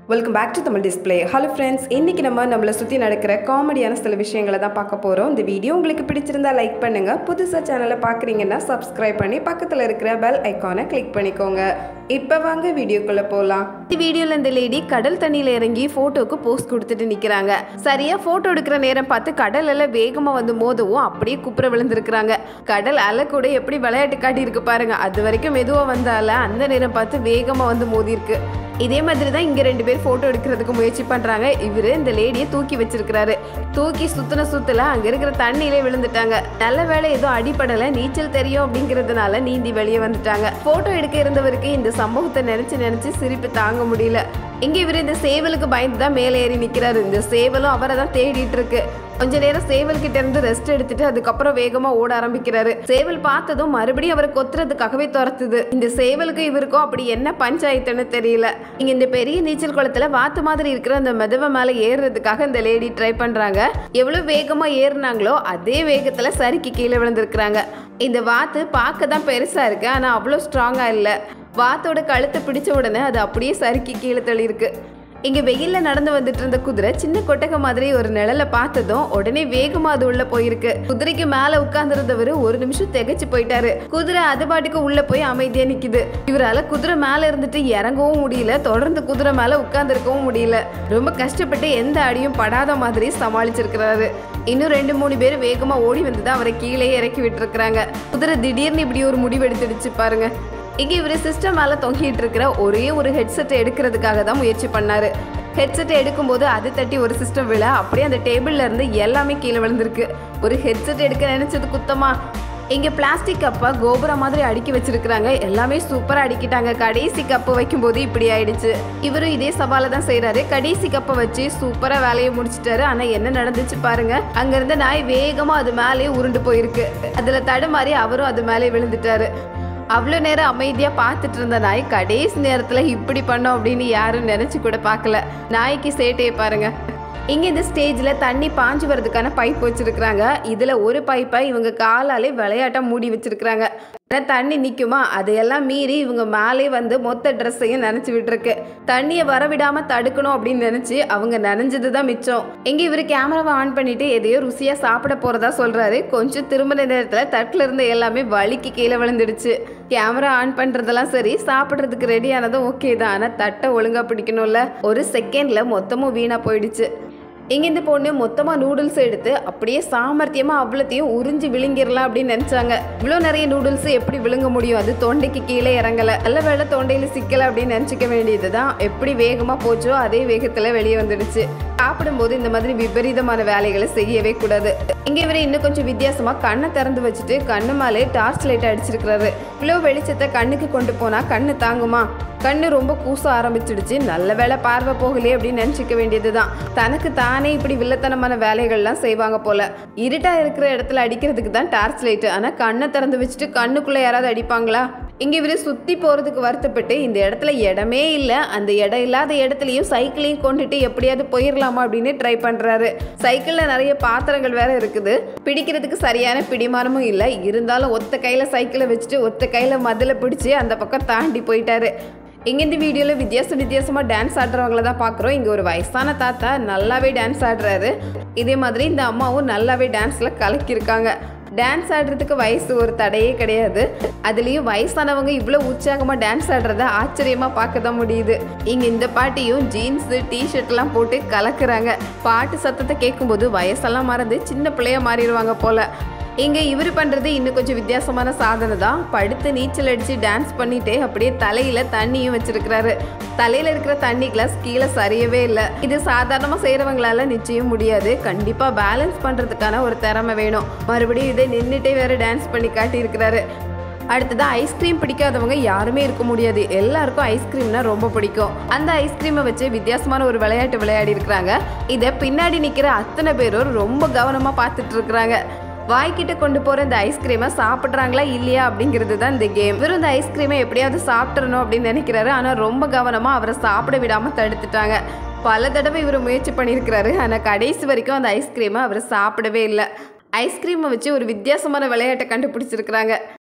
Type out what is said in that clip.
Welcome back to Tamil display. Hello friends, இன்றைக்கி நம்மளை சுற்றி நடக்கிற காமெடியான சில விஷயங்களை தான் பார்க்க போகிறோம். இந்த வீடியோ உங்களுக்கு பிடிச்சிருந்தா லைக் பண்ணுங்கள். புதுசாக சேனலை பார்க்குறீங்கன்னா சப்ஸ்கிரைப் பண்ணி பக்கத்தில் இருக்கிற பெல் ஐக்கானை கிளிக் பண்ணிக்கோங்க. இப்போ வாங்க வீடியோக்குள்ளே போகலாம். இந்த வீடியோவில் இந்த லேடி கடல் தண்ணியில் இறங்கி ஃபோட்டோக்கு போஸ்ட் கொடுத்துட்டு நிற்கிறாங்க. சரியாக ஃபோட்டோ எடுக்கிற நேரம் பார்த்து கடல் அலை வேகமாக வந்து மோதவும் அப்படியே குப்புற விழுந்துருக்குறாங்க. கடல் அலை கூட எப்படி விளையாட்டு காட்டி இருக்கு பாருங்க. அது வரைக்கும் மெதுவாக வந்த அலை அந்த நேரம் பார்த்து வேகமாக வந்து மோதிருக்கு. இதே மாதிரி தான் இங்கே 2 பேர் ஃபோட்டோ எடுக்கிறதுக்கு முயற்சி பண்ணுறாங்க. இவர் இந்த லேடியை தூக்கி வச்சிருக்கிறாரு. தூக்கி சுத்தல அங்கே இருக்கிற தண்ணியிலே விழுந்துட்டாங்க. நல்ல வேளை ஏதோ அடிப்படலை, நீச்சல் தெரியும் அப்படிங்கிறதுனால நீந்தி வெளியே வந்துட்டாங்க. ஃபோட்டோ எடுக்க இருந்தவருக்கு இந்த சம்பவத்தை நினச்சி சிரிப்பு தாங்க முடியல. இங்கே இவர் இந்த சேவலுக்கு பயந்து தான் மேலே ஏறி நிற்கிறாரு. இந்த சேவலும் அவரை தான் தேடிட்டு இருக்கு. கொஞ்ச நேரம் சேவல் கிட்ட இருந்து ரெஸ்ட் எடுத்துட்டு அதுக்கப்புறம் வேகமா ஓட ஆரம்பிக்கிறாரு. சேவல் பார்த்ததும் மறுபடியும் அவரை கொத்துறதுக்காகவே துரத்துது. இந்த சேவலுக்கும் இவருக்கும் அப்படி என்ன பஞ்சாயத்துன்னு தெரியல. இங்க இந்த பெரிய நீச்சல் குளத்துல வாத்து மாதிரி இருக்கிற அந்த மெதவை மேல ஏறுறதுக்காக இந்த லேடி ட்ரை பண்றாங்க. எவ்வளவு வேகமா ஏறினாங்களோ அதே வேகத்துல சரிக்கு கீழே விழுந்திருக்கிறாங்க. இந்த வாத்து பார்க்க தான் பெருசா இருக்கு, ஆனா அவ்வளோ ஸ்ட்ராங்கா இல்ல. வாத்தோட கழுத்தை பிடிச்ச உடனே அது அப்படியே சறுக்கி கீழே தள்ளி இருக்கு. இங்க வெயில்ல நடந்து வந்துட்டு இருந்த குதிரை சின்ன கொட்டகை மாதிரி ஒரு நிழல பார்த்ததும் உடனே வேகமா அது உள்ள போயிருக்கு. குதிரைக்கு மேல உட்கார்ந்துருந்தவரு ஒரு நிமிஷம் திகைச்சு போயிட்டாரு. குதிரை அது பாட்டுக்கு உள்ள போய் அமைதியா நிக்குது. இவரால குதிரை மேல இருந்துட்டு இறங்கவும் முடியல, தொடர்ந்து குதிரை மேல உட்கார்ந்துருக்கவும் முடியல. ரொம்ப கஷ்டப்பட்டு எந்த அடியும் படாத மாதிரி சமாளிச்சிருக்கிறாரு. இன்னும் 2-3 பேர் வேகமா ஓடி வந்துதான் அவரை கீழே இறக்கி விட்டு இருக்கிறாங்க. குதிரை திடீர்னு இப்படி ஒரு முடிவு எடுத்துடுச்சு பாருங்க. இங்கே இவர் சிஸ்டம் மேலே தொங்கிட்டு இருக்கிற ஒரே ஒரு ஹெட்செட்டை எடுக்கிறதுக்காக தான் முயற்சி பண்ணாரு. ஹெட்செட்டை எடுக்கும்போது அது தட்டி ஒரு சிஸ்டம் விழ அப்படியே அந்த டேபிள்ல இருந்து எல்லாமே கீழே விழுந்திருக்கு. ஒரு ஹெட்செட் எடுக்க நினைச்சது குத்தமா? இங்கே பிளாஸ்டிக் கப்பை கோபுரம் மாதிரி அடுக்கி வச்சிருக்கிறாங்க. எல்லாமே சூப்பராக அடுக்கிட்டாங்க. கடைசி கப்பை வைக்கும்போது இப்படி ஆயிடுச்சு. இவரும் இதே சவாலை தான் செய்யறாரு. கடைசி கப்பை வச்சு சூப்பராக வேலையை முடிச்சிட்டாரு. ஆனால் என்ன நடந்துச்சு பாருங்க. அங்கிருந்த நாய் வேகமாக அது மேலேயே உருண்டு போயிருக்கு. அதில் தடுமாறி அவரும் அது மேலே விழுந்துட்டாரு. அவ்வளோ நேரம் அமைதியாக பார்த்துட்டு இருந்த நாய் கடைசி நேரத்தில் இப்படி பண்ணோம் அப்படின்னு யாரும் நினச்சி கூட பார்க்கல. நாய்க்கு சேட்டையை பாருங்க. இங்கே இந்த ஸ்டேஜில் தண்ணி பாஞ்சு வரதுக்கான பைப் வச்சுருக்குறாங்க. இதில் ஒரு பைப்பை இவங்க காலாலே விளையாட்டாக மூடி வச்சுருக்குறாங்க. தண்ணி நிற்குமா, அதையெல்லாம் மீறி இவங்க மேலே வந்து மொத்த ட்ரெஸ்ஸையும் நினச்சி விட்டுருக்கு. தண்ணியை வரவிடாமல் தடுக்கணும் அப்படின்னு நினச்சி அவங்க நனைஞ்சது தான் மிச்சம். இங்கே இவர் கேமராவை ஆன் பண்ணிட்டு எதையோ ருசியாக சாப்பிட போகிறதா சொல்கிறாரு. கொஞ்சம் திரும்பின நேரத்தில் தட்டில் இருந்த எல்லாமே வலிக்கு கீழே விழுந்துடுச்சு. கேமரா ஆன் பண்ணுறதெல்லாம் சரி, சாப்பிட்றதுக்கு ரெடி ஆனதும் ஓகே தான். ஆனால் தட்டை ஒழுங்காக பிடிக்கணும்ல. ஒரு செகண்டில் மொத்தமும் வீணாக போயிடுச்சு. இங்கே இந்த பொண்ணு மொத்தமாக நூடுல்ஸ் எடுத்து அப்படியே சாமர்த்தியமாக அவ்வளோத்தையும் உறிஞ்சி விழுங்கிடலாம் அப்படின்னு நினச்சாங்க. இவ்வளோ நிறைய நூடுல்ஸ் எப்படி விழுங்க முடியும்? அது தொண்டைக்கு கீழே இறங்கலை. நல்ல வேளை தொண்டையில் சிக்கலை அப்படின்னு நினச்சிக்க வேண்டியது தான். எப்படி வேகமாக போச்சோ அதே வேகத்தில் வெளியே வந்துடுச்சு. சாப்பிடும்போது இந்த மாதிரி விபரீதமான வேலைகளை செய்யவே கூடாது. இங்கே இவர் இன்னும் கொஞ்சம் வித்தியாசமாக கண்ணை திறந்து வச்சுட்டு கண்ணு மேலே டார்ச் லைட் அடிச்சிருக்கிறாரு. இவ்வளோ வெளிச்சத்தை கண்ணுக்கு கொண்டு போனால் கண்ணு தாங்குமா? கண்ணு ரொம்ப கூச ஆரம்பிச்சிடுச்சு. நல்ல வேலை பார்வை போகலையே அப்படின்னு நினச்சிக்க வேண்டியது தான். தனக்கு தானே இப்படி வில்லத்தனமான வேலைகள்லாம் செய்வாங்க போல. இருட்டா இருக்கிற இடத்துல அடிக்கிறதுக்கு தான் டார்ச் லைட்டு. ஆனால் கண்ணை திறந்து வச்சுட்டு கண்ணுக்குள்ளே யாராவது அடிப்பாங்களா? இங்கே இவர் சுற்றி போகிறதுக்கு வருத்தப்பட்டு இந்த இடத்துல இடமே இல்லை, அந்த இடம் இல்லாத இடத்துலையும் சைக்கிளையும் கொண்டுட்டு எப்படியாவது போயிடலாமா அப்படின்னு ட்ரை பண்ணுறாரு. சைக்கிளில் நிறைய பாத்திரங்கள் வேற இருக்குது. பிடிக்கிறதுக்கு சரியான பிடிமானமும் இல்லை. இருந்தாலும் ஒத்த கையில் சைக்கிளை வச்சுட்டு ஒத்த கையில் மதில பிடிச்சி அந்த பக்கம் தாண்டி போயிட்டாரு. இங்கே இந்த வீடியோவில் வித்தியாசமாக டான்ஸ் ஆடுறவங்கள தான் பார்க்குறோம். இங்கே ஒரு வயசான தாத்தா நல்லாவே டான்ஸ் ஆடுறாரு. இதே மாதிரி இந்த அம்மாவும் நல்லாவே டான்ஸில் கலக்கியிருக்காங்க. டான்ஸ் ஆடுறதுக்கு வயசு ஒரு தடையே கிடையாது. அதுலேயும் வயசானவங்க இவ்வளோ உற்சாகமாக டான்ஸ் ஆடுறத ஆச்சரியமாக பார்க்க தான் முடியுது. இங்கே இந்த பாட்டியும் ஜீன்ஸு டிஷர்ட்லாம் போட்டு கலக்குறாங்க. பாட்டு சத்தத்தை கேட்கும்போது வயசெல்லாம் மறந்து சின்ன பிள்ளைய மாறிடுவாங்க போல. இங்கே இவர் பண்ணுறது இன்னும் கொஞ்சம் வித்தியாசமான சாதனை தான். படுத்து நீச்சல் அடித்து டான்ஸ் பண்ணிட்டு அப்படியே தலையில் தண்ணியும் வச்சிருக்கிறாரு. தலையில் இருக்கிற தண்ணி கிளாஸ் கீழே சரியவே இல்லை. இது சாதாரணமாக செய்கிறவங்களால நிச்சயம் முடியாது. கண்டிப்பாக பேலன்ஸ் பண்ணுறதுக்கான ஒரு திறமை வேணும். மறுபடியும் இதை நின்றுட்டே வேறு டான்ஸ் பண்ணி காட்டியிருக்கிறாரு. அடுத்ததான் ஐஸ்கிரீம் பிடிக்காதவங்க யாருமே இருக்க முடியாது. எல்லாருக்கும் ஐஸ்கிரீம்னா ரொம்ப பிடிக்கும். அந்த ஐஸ்கிரீமை வச்சு வித்தியாசமான ஒரு விளையாட்டு விளையாடி இருக்கிறாங்க. இதை பின்னாடி நிற்கிற அத்தனை பேரும் ரொம்ப கவனமாக பார்த்துட்டு இருக்கிறாங்க. வாய்க்கிட்ட கொண்டு போகிற இந்த ஐஸ்கிரீமை சாப்பிட்றாங்களா இல்லையா அப்படிங்கிறது தான் இந்த கேம். இவரும் இந்த ஐஸ்கிரீமை எப்படியாவது சாப்பிட்றணும் அப்படின்னு நினைக்கிறாரு. ஆனால் ரொம்ப கவனமாக அவரை சாப்பிட விடாமல் தடுத்துட்டாங்க. பல தடவை இவர் முயற்சி பண்ணியிருக்கிறாரு. ஆனால் கடைசி வரைக்கும் அந்த ஐஸ்கிரீமை அவர் சாப்பிடவே இல்லை. ஐஸ்கிரீமை வச்சு ஒரு வித்தியாசமான விளையாட்டை கண்டுபிடிச்சிருக்கிறாங்க.